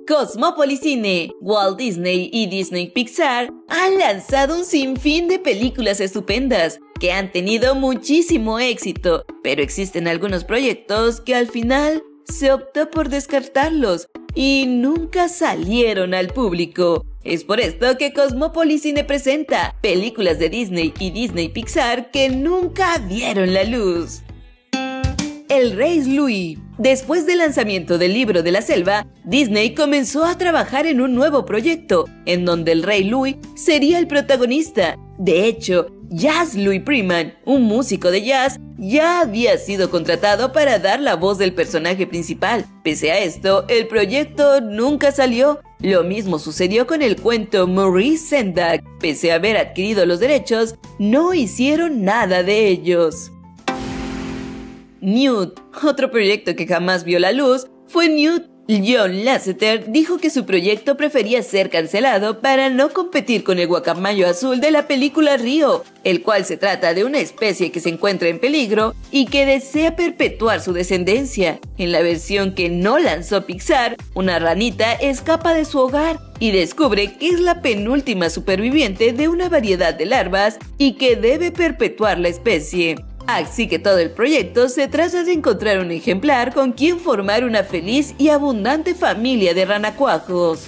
Cosmopolis Cine, Walt Disney y Disney Pixar han lanzado un sinfín de películas estupendas que han tenido muchísimo éxito, pero existen algunos proyectos que al final se optó por descartarlos y nunca salieron al público. Es por esto que Cosmopolis Cine presenta películas de Disney y Disney Pixar que nunca vieron la luz. El Rey Louis. Después del lanzamiento del Libro de la Selva, Disney comenzó a trabajar en un nuevo proyecto, en donde el Rey Louis sería el protagonista. De hecho, Jazz Louis Priman, un músico de jazz, ya había sido contratado para dar la voz del personaje principal. Pese a esto, el proyecto nunca salió. Lo mismo sucedió con el cuento Maurice Sendak. Pese a haber adquirido los derechos, no hicieron nada de ellos. Newt. Otro proyecto que jamás vio la luz fue Newt. John Lasseter dijo que su proyecto prefería ser cancelado para no competir con el guacamayo azul de la película Río, el cual se trata de una especie que se encuentra en peligro y que desea perpetuar su descendencia. En la versión que no lanzó Pixar, una ranita escapa de su hogar y descubre que es la penúltima superviviente de una variedad de larvas y que debe perpetuar la especie. Así que todo el proyecto se trata de encontrar un ejemplar con quien formar una feliz y abundante familia de ranacuajos.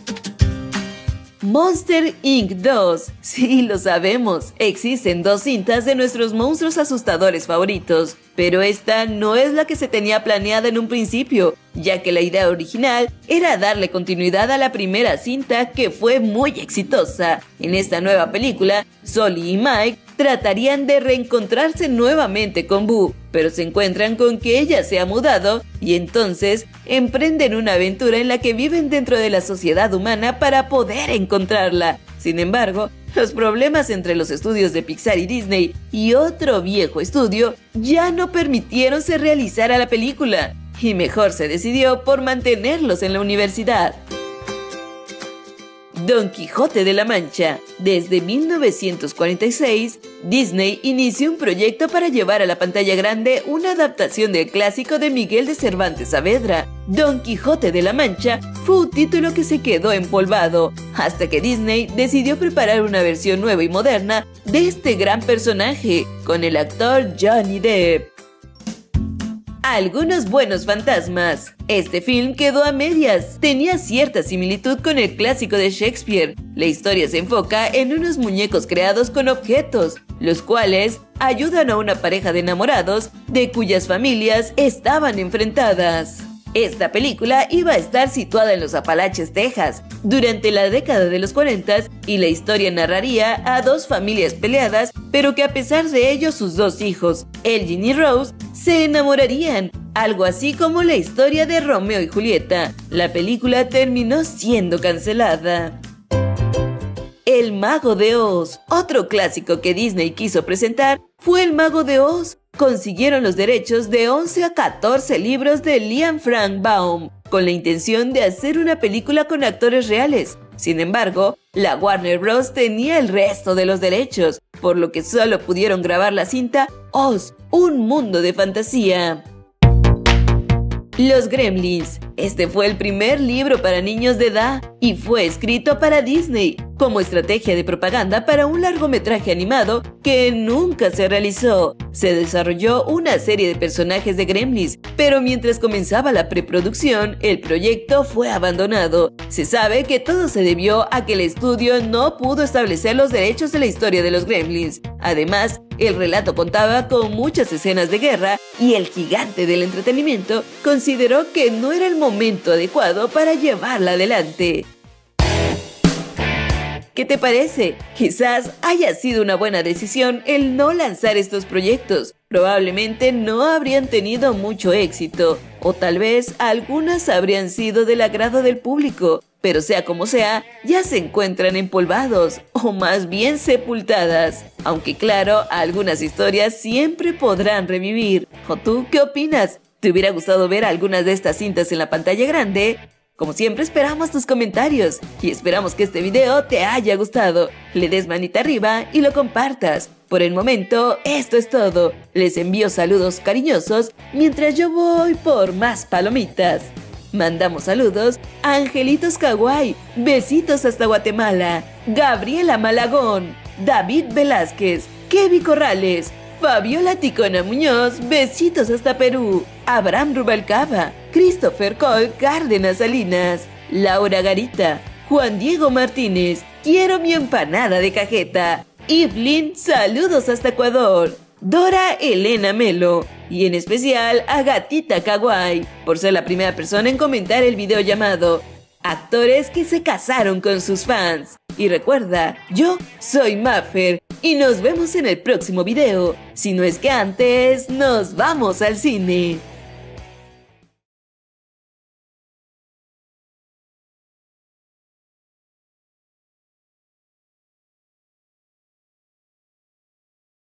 Monster Inc. 2. Sí, lo sabemos, existen dos cintas de nuestros monstruos asustadores favoritos, pero esta no es la que se tenía planeada en un principio, ya que la idea original era darle continuidad a la primera cinta, que fue muy exitosa. En esta nueva película, Sully y Mike tratarían de reencontrarse nuevamente con Boo, pero se encuentran con que ella se ha mudado y entonces emprenden una aventura en la que viven dentro de la sociedad humana para poder encontrarla. Sin embargo, los problemas entre los estudios de Pixar y Disney y otro viejo estudio ya no permitieron se realizara la película, y mejor se decidió por mantenerlos en la universidad. Don Quijote de la Mancha. Desde 1946, Disney inició un proyecto para llevar a la pantalla grande una adaptación del clásico de Miguel de Cervantes Saavedra. Don Quijote de la Mancha fue un título que se quedó empolvado, hasta que Disney decidió preparar una versión nueva y moderna de este gran personaje, con el actor Johnny Depp. Algunos buenos fantasmas. Este film quedó a medias. Tenía cierta similitud con el clásico de Shakespeare. La historia se enfoca en unos muñecos creados con objetos, los cuales ayudan a una pareja de enamorados de cuyas familias estaban enfrentadas. Esta película iba a estar situada en los Apalaches, Texas, durante la década de los 40, y la historia narraría a dos familias peleadas, pero que a pesar de ello sus dos hijos, Elgin y Rose, se enamorarían, algo así como la historia de Romeo y Julieta. La película terminó siendo cancelada. El Mago de Oz. Otro clásico que Disney quiso presentar fue El Mago de Oz. Consiguieron los derechos de 11 a 14 libros de Liam Frank Baum, con la intención de hacer una película con actores reales. Sin embargo, la Warner Bros. Tenía el resto de los derechos, por lo que solo pudieron grabar la cinta Oz, un mundo de fantasía. Los Gremlins. Este fue el primer libro para niños de edad y fue escrito para Disney como estrategia de propaganda para un largometraje animado que nunca se realizó. Se desarrolló una serie de personajes de Gremlins, pero mientras comenzaba la preproducción, el proyecto fue abandonado. Se sabe que todo se debió a que el estudio no pudo establecer los derechos de la historia de los Gremlins. Además, el relato contaba con muchas escenas de guerra y el gigante del entretenimiento consideró que no era el momento adecuado para llevarla adelante. ¿Qué te parece? Quizás haya sido una buena decisión el no lanzar estos proyectos. Probablemente no habrían tenido mucho éxito, o tal vez algunas habrían sido del agrado del público, pero sea como sea, ya se encuentran empolvados, o más bien sepultadas. Aunque claro, algunas historias siempre podrán revivir. ¿O tú qué opinas? ¿Te hubiera gustado ver algunas de estas cintas en la pantalla grande? Como siempre, esperamos tus comentarios y esperamos que este video te haya gustado. Le des manita arriba y lo compartas. Por el momento, esto es todo. Les envío saludos cariñosos mientras yo voy por más palomitas. Mandamos saludos a Angelitos Kawaii, besitos hasta Guatemala, Gabriela Malagón, David Velázquez, Kevin Corrales, Fabiola Ticona Muñoz, besitos hasta Perú, Abraham Rubalcaba, Christopher Cole Cárdenas Salinas, Laura Garita, Juan Diego Martínez, quiero mi empanada de cajeta, Evelyn, saludos hasta Ecuador, Dora Elena Melo, y en especial a Gatita Kawaii, por ser la primera persona en comentar el video llamado Actores que se casaron con sus fans. Y recuerda, yo soy Maffer y nos vemos en el próximo video, si no es que antes nos vamos al cine.